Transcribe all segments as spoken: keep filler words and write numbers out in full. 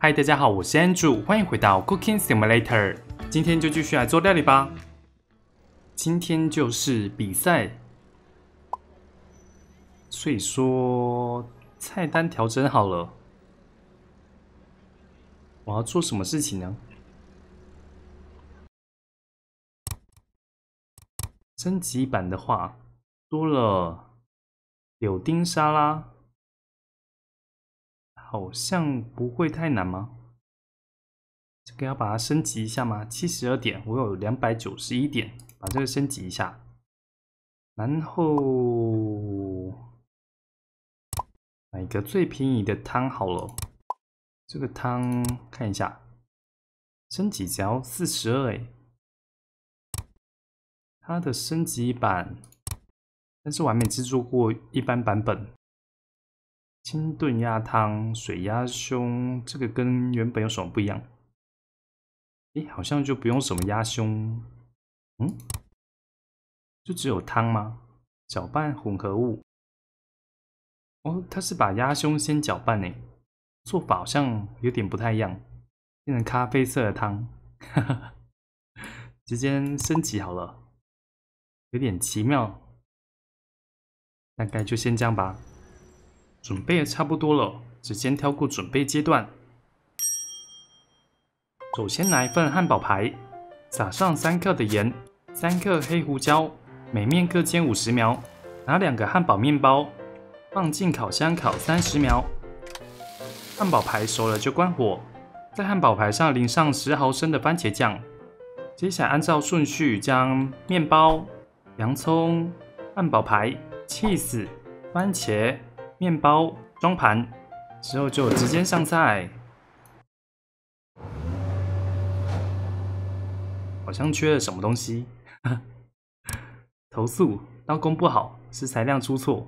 嗨，大家好，我是 Andrew， 欢迎回到 Cooking Simulator。今天就继续来做料理吧。今天就是比赛，所以说菜单调整好了。我要做什么事情呢？升级版的话，多了柳丁沙拉，好像不会太难吗？这个要把它升级一下吗？七十二点，我有两百九十一点，把这个升级一下。然后买个最便宜的汤好了。这个汤看一下，升级只要四十二哎。它的升级版，但是我还没制作过一般版本。清炖鸭汤、水鸭胸，这个跟原本有什么不一样？诶，好像就不用什么鸭胸，嗯，就只有汤吗？搅拌混合物。哦，它是把鸭胸先搅拌诶，做法好像有点不太一样，变成咖啡色的汤，哈哈，直接升级好了，有点奇妙。大概就先这样吧。准备的差不多了，只先跳过准备阶段。首先拿一份汉堡排，撒上三克的盐，三克黑胡椒，每面各煎五十秒。拿两个汉堡面包，放进烤箱烤三十秒。汉堡排熟了就关火，在汉堡排上淋上十毫升的番茄酱。接下来按照顺序将面包、洋葱、汉堡排、cheese、番茄、面包装盘，之后就直接上菜。好像缺了什么东西，投诉刀工不好，食材量出错。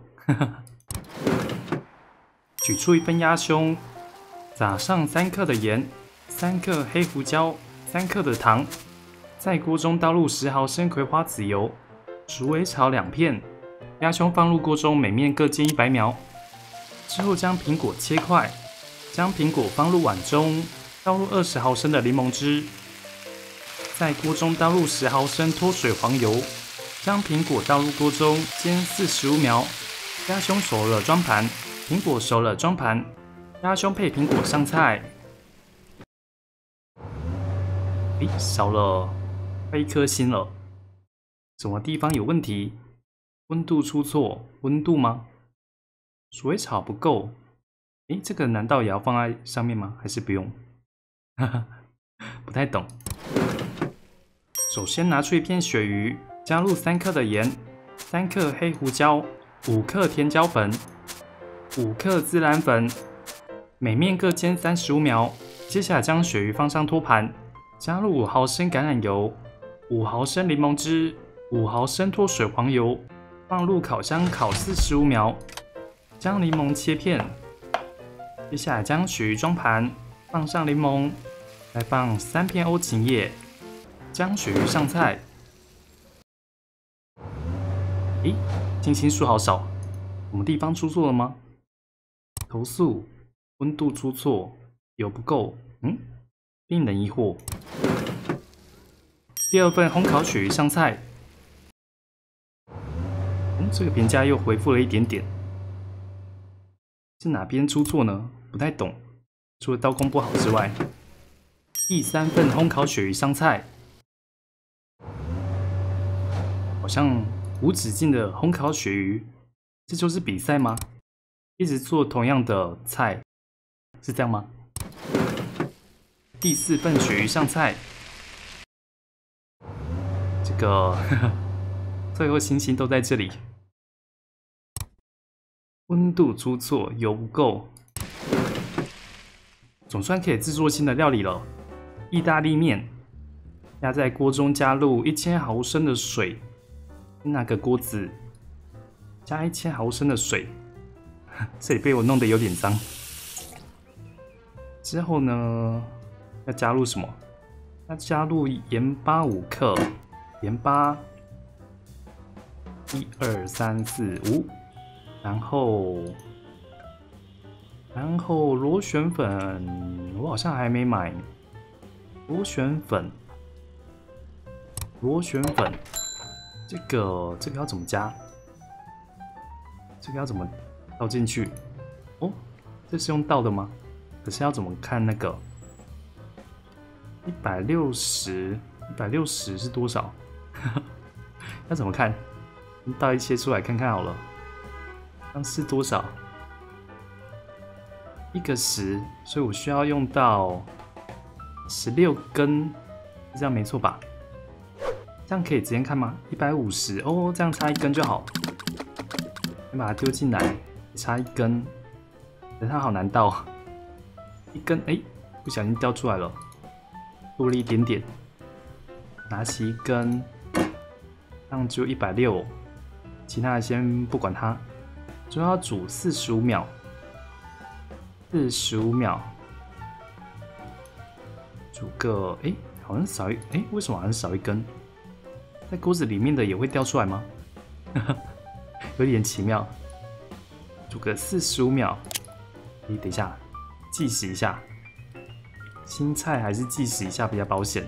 取出一份鸭胸，撒上三克的盐，三克黑胡椒，三克的糖，在锅中倒入十毫升葵花籽油，熟微炒两片。鸭胸放入锅中，每面各煎一百秒。之后将苹果切块，将苹果放入碗中，倒入二十毫升的柠檬汁。在锅中倒入十毫升脱水黄油，将苹果倒入锅中煎四十五秒。鸭胸熟了装盘，苹果熟了装盘。鸭胸配苹果上菜。诶，少了快一颗星了，什么地方有问题？温度出错，温度吗？熟微炒不够。诶，这个难道也要放在上面吗？还是不用？哈哈，不太懂。首先拿出一片鳕鱼，加入三克的盐，三克黑胡椒，五克甜椒粉，五克孜然粉，每面各煎三十五秒。接下来将鳕鱼放上托盘，加入五毫升橄榄油，五毫升柠檬汁，五毫升脱水黄油，放入烤箱烤四十五秒。将柠檬切片。接下来将鳕鱼装盘，放上柠檬，再放三片欧芹叶。将鳕鱼上菜。咦，金星数好少，什么地方出错了吗？投诉，温度出错，油不够。嗯，令人疑惑。第二份烘烤鳕鱼上菜。嗯，这个评价又回复了一点点，是哪边出错呢？不太懂。除了刀工不好之外，第三份烘烤鳕鱼上菜。好像无止境的烘烤鳕鱼，这就是比赛吗？一直做同样的菜，是这样吗？第四份鳕鱼上菜，这个呵呵最后星星都在这里。温度出错，油不够，总算可以制作新的料理了。意大利面，压在锅中加入一千毫升的水。那个锅子加一千毫升的水，这里被我弄得有点脏。之后呢，要加入什么？要加入盐巴五克，盐巴一二三四五，然后然后螺旋粉，我好像还没买。螺旋粉，螺旋粉，这个这个要怎么加？这个要怎么倒进去？哦，这是用倒的吗？可是要怎么看那个？一百六十，一百六十是多少？要怎么看？倒一切出来看看好了。这样是多少？一个十，所以我需要用到十六根，这样没错吧？这样可以直接看吗？一百五十哦，这样差一根就好。先把它丢进来，差一根，可是它好难倒，一根哎，不小心掉出来了，多了一点点。拿起一根，这样只有一百六，其他的先不管它。就要煮四十五秒。四十五秒，煮个哎，好像少一哎，为什么好像少一根？在锅子里面的也会掉出来吗？有点奇妙。煮个四十五秒，哎，等一下，计时一下。青菜还是计时一下比较保险。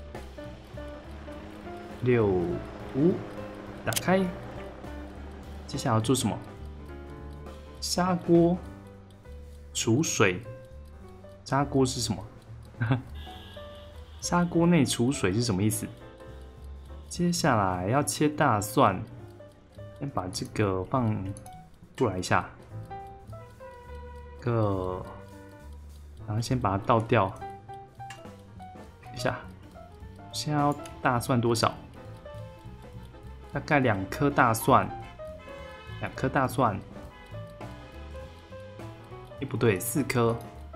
六五，打开。接下来要做什么？砂锅。储水，砂锅是什么？砂锅内储水是什么意思？接下来要切大蒜，先把这个放过来一下，这个，然后先把它倒掉。等一下，现在要大蒜多少？大概两颗大蒜，两颗大蒜。哎，不对，四颗。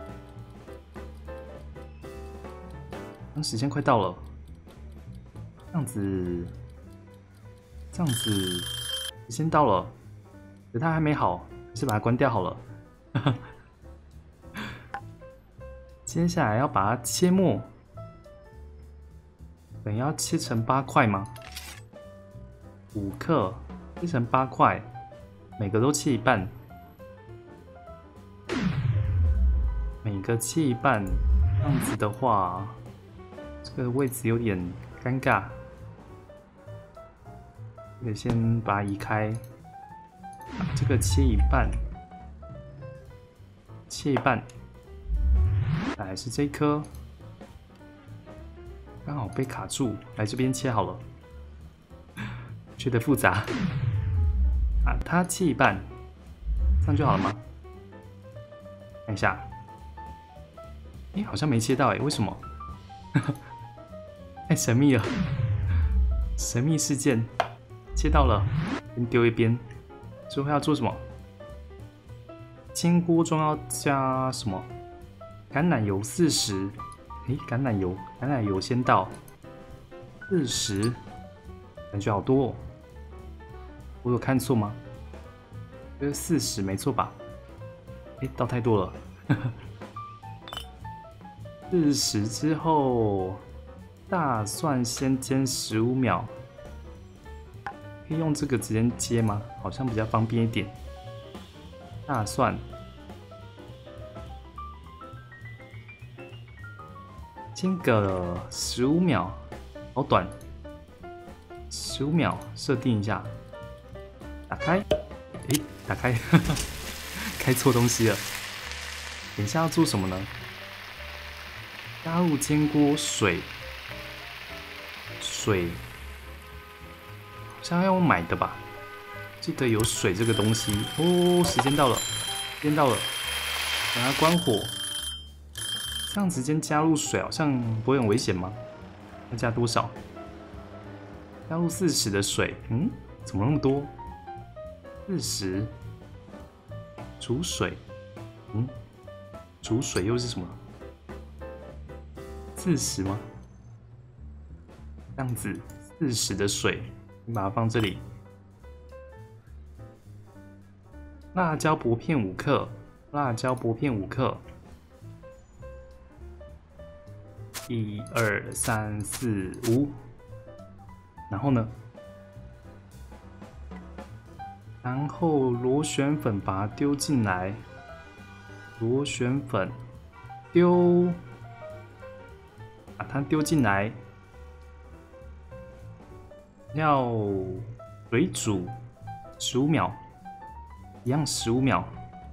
那时间快到了，这样子，这样子，时间到了，可它还没好，还是把它关掉好了。接下来要把它切末，等要切成八块吗？五克，切成八块，每个都切一半。每个切一半，这样子的话，这个位置有点尴尬。这个先把它移开，把这个切一半，切一半，来是这一颗，刚好被卡住，来这边切好了，觉得复杂，把它切一半，这样就好了吗？看一下。哎，好像没切到哎，为什么？太神秘了，神秘事件，切到了，先丢一边。之后要做什么？煎锅中要加什么？橄榄油四十。哎，橄榄油，橄榄油先倒，四十，感觉好多哦。我有看错吗？这是四十没错吧？哎，倒太多了。四十之后，大蒜先煎十五秒，可以用这个直接接吗？好像比较方便一点。大蒜煎个十五秒，好短，十五秒设定一下，打开，诶，打开，开错东西了。等一下要做什么呢？加入煎锅水，水好像要买的吧？记得有水这个东西哦。时间到了，时间到了，把它关火。这样直接加入水好像不会很危险吗？要加多少？加入四十的水，嗯，怎么那么多？四十，煮水，嗯，煮水又是什么？四十吗？这样子，四十的水，你把它放这里。辣椒薄片五克，辣椒薄片五克。一二三四五，然后呢？然后螺旋粉把它丢进来， 螺旋粉丢，把它丢进来，要水煮十五秒，一样十五秒，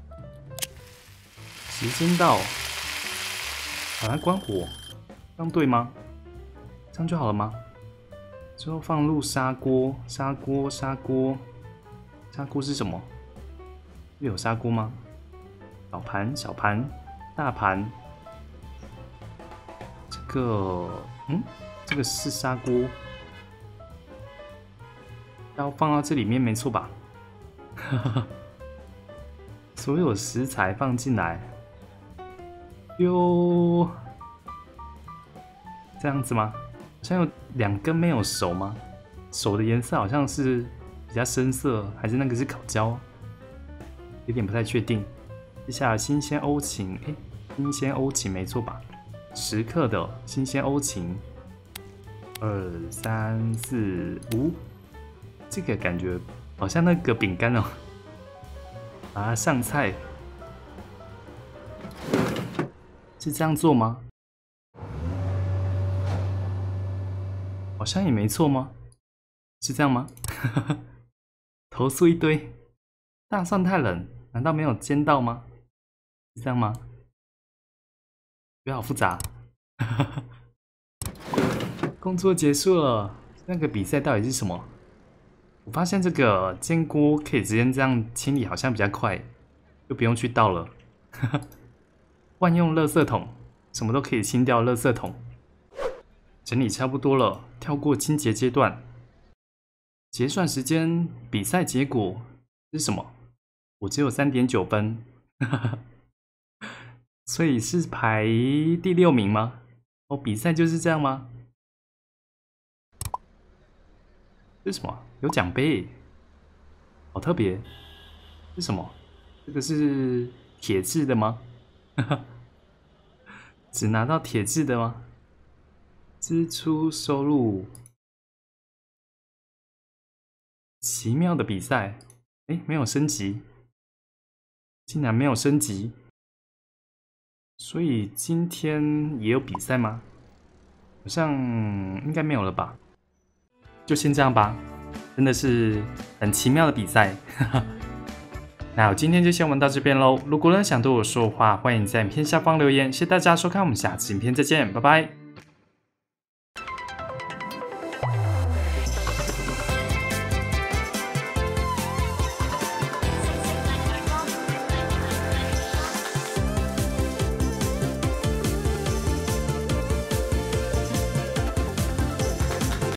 时间到，把它关火，这样对吗？这样就好了吗？之后放入砂锅，砂锅，砂锅，砂锅是什么？有砂锅吗？小盘，小盘，大盘。这个，嗯，这个是砂锅，要放到这里面没错吧？所有食材放进来，哟，这样子吗？好像有两根没有熟吗？熟的颜色好像是比较深色，还是那个是烤焦？有点不太确定。接下来新鲜欧芹，哎，新鲜欧芹没错吧？十克的新鲜欧芹，二三四五，这个感觉好像那个饼干哦。把它上菜，是这样做吗？好像也没错吗？是这样吗？投诉一堆，大蒜太冷，难道没有煎到吗？是这样吗？觉得好复杂。工作结束了，那个比赛到底是什么？我发现这个煎锅可以直接这样清理，好像比较快，就不用去倒了。万用垃圾桶，什么都可以清掉垃圾桶。整理差不多了，跳过清洁阶段。结算时间，比赛结果是什么？我只有 三点九 分，所以是排第六名吗？哦，比赛就是这样吗？这是什么？有奖杯，好特别。是什么？这个是铁质的吗？只拿到铁质的吗？支出收入，奇妙的比赛，哎，没有升级，竟然没有升级，所以今天也有比赛吗？好像应该没有了吧？就先这样吧，真的是很奇妙的比赛。那我今天就先玩到这边喽。如果呢想对我说的话，欢迎在影片下方留言。谢谢大家收看，我们下次影片再见，拜拜。